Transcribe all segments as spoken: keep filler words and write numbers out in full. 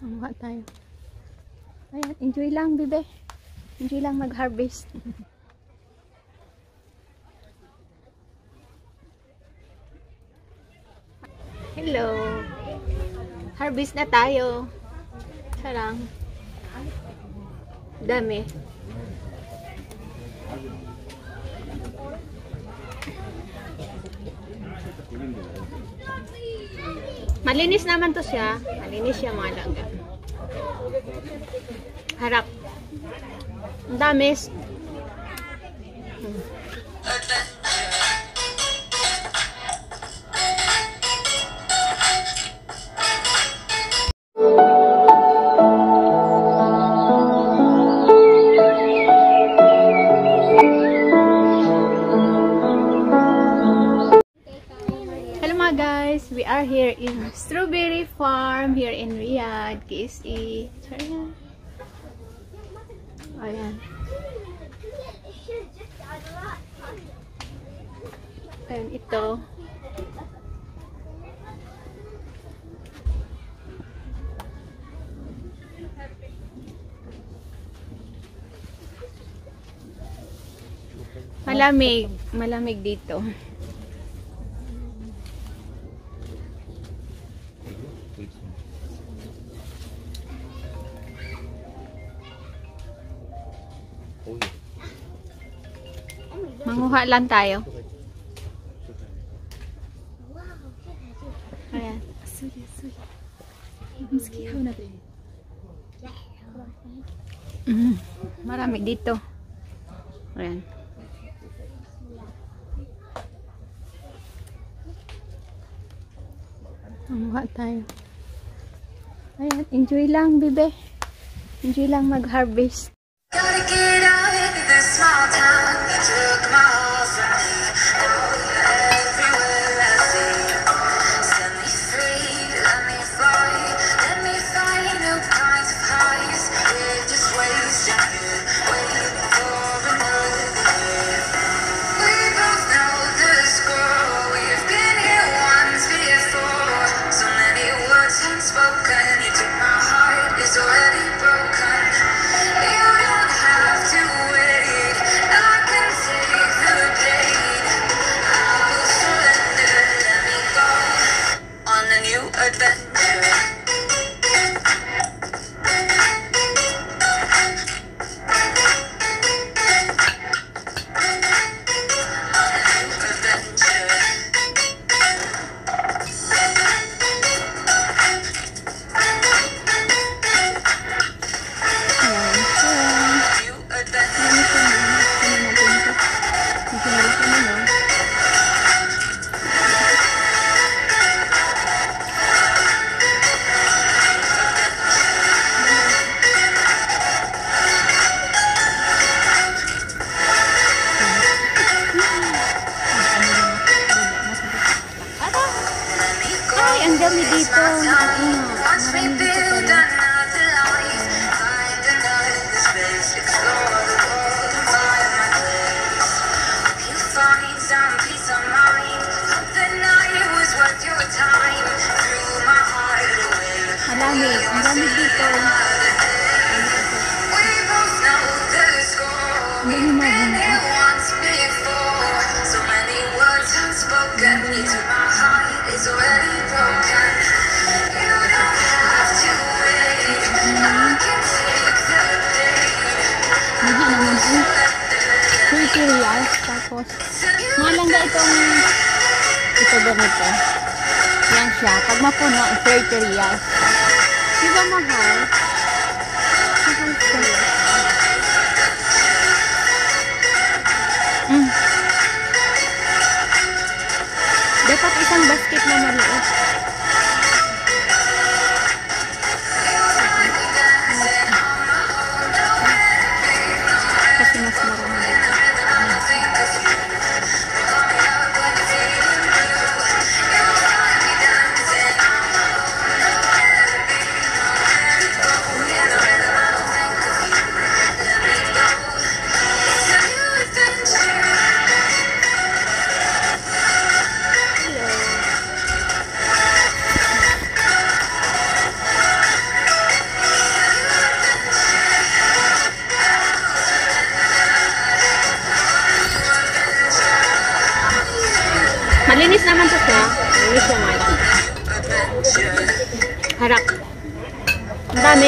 Mamuha tayo. Ayan, enjoy lang, bebe. Enjoy lang mag-harvest. Hello. Harvest na tayo. Sarang. Dami. Malinis naman to siya. Malinis siya mga langga. Harap. Ang dami. Hmm. Guys, we are here in Strawberry Farm here in Riyadh, K S E. Ayan. Ayan, ito. Malamig, malamig dito. Manguha lang tayo. Ayan. Mm, marami dito. Ayan. Manguha tayo. Ayan. Enjoy lang, bebe. Enjoy lang mag-harvest. Gotta get out of this small town. You took my heart from me. Now you're everywhere I see. Set me free, let me fly. Let me find new kinds of highs. We're just wasting it, waiting for another day. We both know the score. We've been here once before. So many words unspoken. You took my heart, it's already broken. You don't have to wait. I can take the pain. I will surrender. Let me go on a new adventure. Ang dami dito. Marami dito pala. Malamig. Ang dami dito. Ang dami na. It's already broken. You don't have to wait. I can take the pain. Hindi naman po. thirty reals. Tapos, malangga itong ito ganito. Yan siya. Pag mapuno, thirty reals. Di ba mahal? Mahal siya. Mm. Dapat isang basket na maliit. Kasi mas marami. Malinis naman to siya. Malinis yung white. Harap. Ang dami.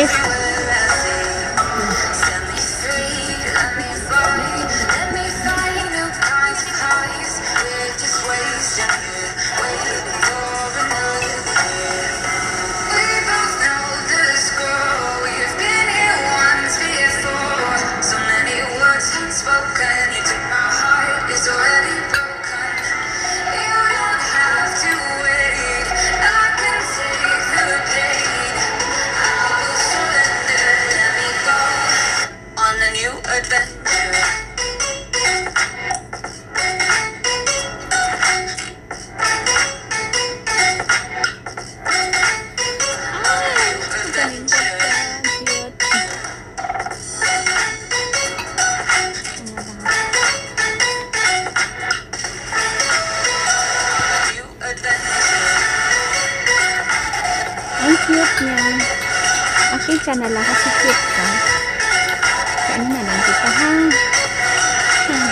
Ang cute niya. Akin ka na lang kasi cute ka. Kaya ano na lang kita ha. Hmm.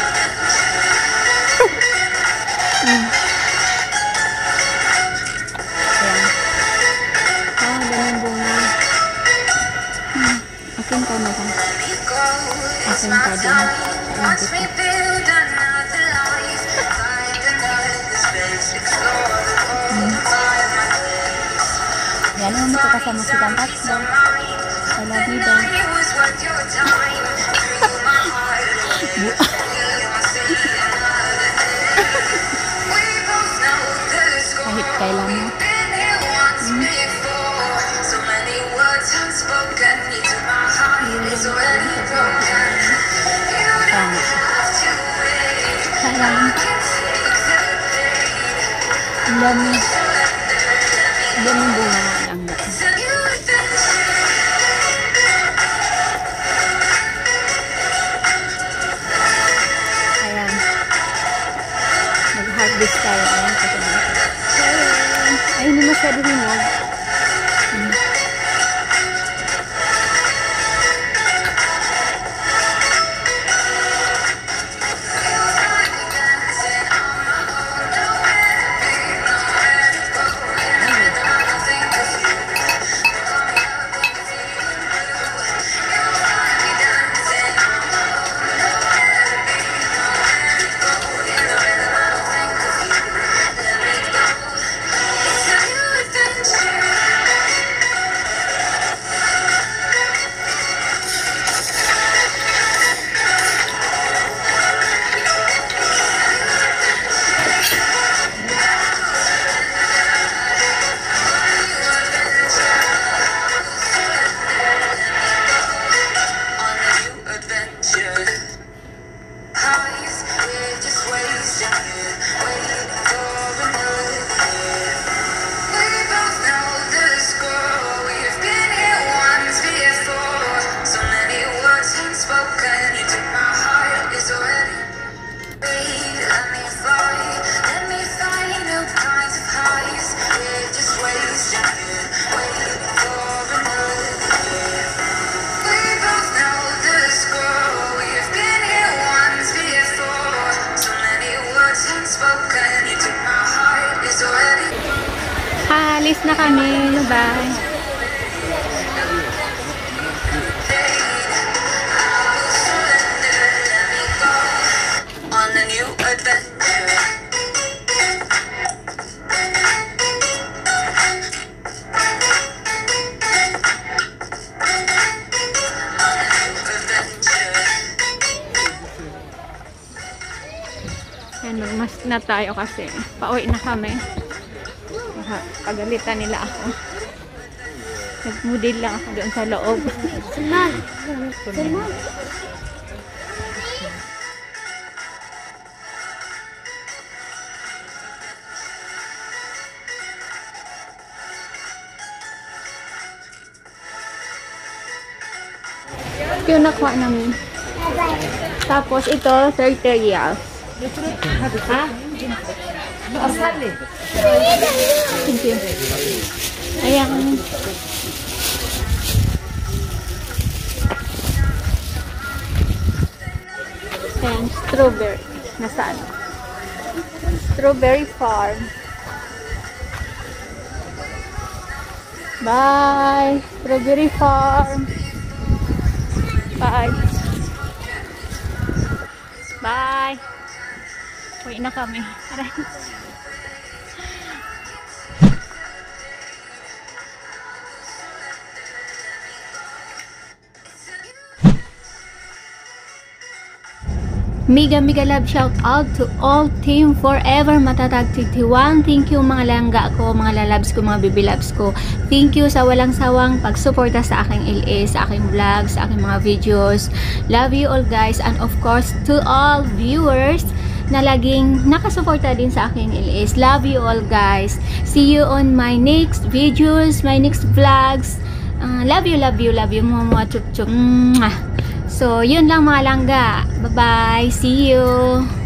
Hmm. Ayan. Ah, ganun bunga. Hmm. Akin ka na lang. Akin ka din. Ayan kita. Yan ang magkakasama silang tatlo. I love you daw. Kahit kailan mo. Hmm. Tama. Sayang. Ang dami. Ang dami bunga nga lang. Ayan. Mag-harvest tayo. Ayan. Ay, hindi masyado hinog. Hmm. Alis na kami. Bye. Yan, magmas na tayo kasi pauwi na kami. Pagalitan nila ako. Nagmudil lang ako doon sa loob. Suman! Suman! Ito yung nakuha namin. Tapos ito, thirty reals. Ha? Thank you. Ayan. Ayan, strawberry. Nasa ano? Strawberry Farm. Bye! Strawberry Farm. Bye! Bye! Uwi na kami. Aray. Mega mega love shout out to all team Forever Matatag twenty-one. Thank you mga langga ko, mga lalabs ko, mga baby loves ko. Thank you sa walang sawang pagsuporta sa aking L A, sa aking vlogs, sa aking mga videos. Love you all guys, and of course to all viewers na laging nakasuporta din sa aking L A. Love you all guys. See you on my next videos, my next vlogs. Uh, love you, love you, love you. Mwah, chup chup. Mwah. So, yun lang mga langga. Bye-bye. See you.